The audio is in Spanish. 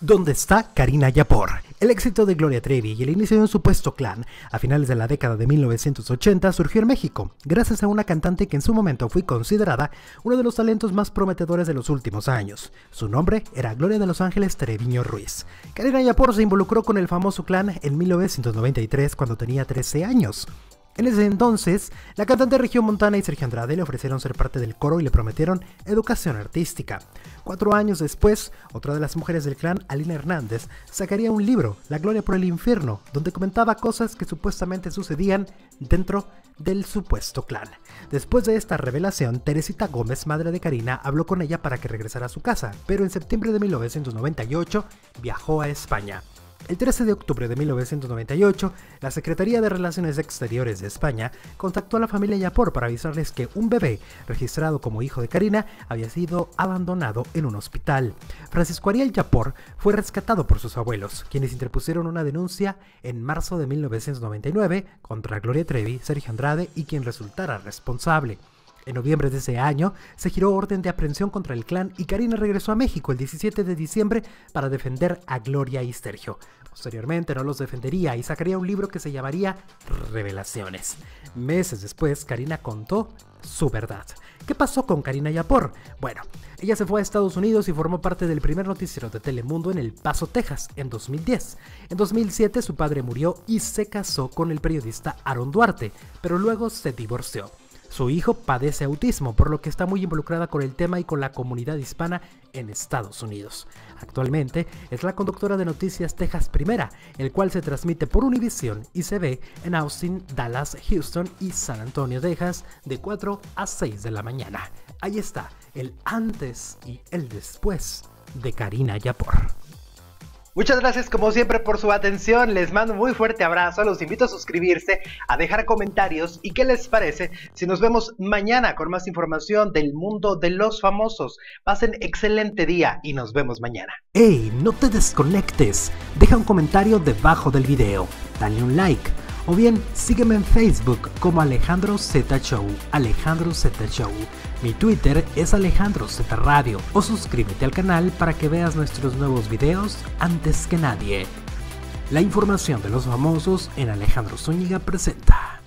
¿Dónde está Karina Yapor? El éxito de Gloria Trevi y el inicio de un supuesto clan a finales de la década de 1980 surgió en México, gracias a una cantante que en su momento fue considerada uno de los talentos más prometedores de los últimos años. Su nombre era Gloria de Los Ángeles Treviño Ruiz. Karina Yapor se involucró con el famoso clan en 1993 cuando tenía 13 años. En ese entonces, la cantante regiomontana y Sergio Andrade le ofrecieron ser parte del coro y le prometieron educación artística. 4 años después, otra de las mujeres del clan, Alina Hernández, sacaría un libro, La Gloria por el Infierno, donde comentaba cosas que supuestamente sucedían dentro del supuesto clan. Después de esta revelación, Teresita Gómez, madre de Karina, habló con ella para que regresara a su casa, pero en septiembre de 1998 viajó a España. El 13 de octubre de 1998, la Secretaría de Relaciones Exteriores de España contactó a la familia Yapor para avisarles que un bebé, registrado como hijo de Karina, había sido abandonado en un hospital. Francisco Ariel Yapor fue rescatado por sus abuelos, quienes interpusieron una denuncia en marzo de 1999 contra Gloria Trevi, Sergio Andrade y quien resultara responsable. En noviembre de ese año, se giró orden de aprehensión contra el clan y Karina regresó a México el 17 de diciembre para defender a Gloria y Sergio. Posteriormente no los defendería y sacaría un libro que se llamaría Revelaciones. Meses después, Karina contó su verdad. ¿Qué pasó con Karina Yapor? Bueno, ella se fue a Estados Unidos y formó parte del primer noticiero de Telemundo en El Paso, Texas, en 2010. En 2007 su padre murió y se casó con el periodista Aaron Duarte, pero luego se divorció. Su hijo padece autismo, por lo que está muy involucrada con el tema y con la comunidad hispana en Estados Unidos. Actualmente es la conductora de Noticias Texas Primera, el cual se transmite por Univision y se ve en Austin, Dallas, Houston y San Antonio, Texas, de 4 a 6 de la mañana. Ahí está, el antes y el después de Karina Yapor. Muchas gracias como siempre por su atención, les mando un muy fuerte abrazo, los invito a suscribirse, a dejar comentarios y qué les parece si nos vemos mañana con más información del mundo de los famosos. Pasen excelente día y nos vemos mañana. ¡Ey! No te desconectes, deja un comentario debajo del video, dale un like o bien sígueme en Facebook como Alejandro Z Show, Alejandro Z Show. Mi Twitter es Alejandro Z Radio o suscríbete al canal para que veas nuestros nuevos videos antes que nadie. La información de los famosos en Alejandro Zúñiga presenta.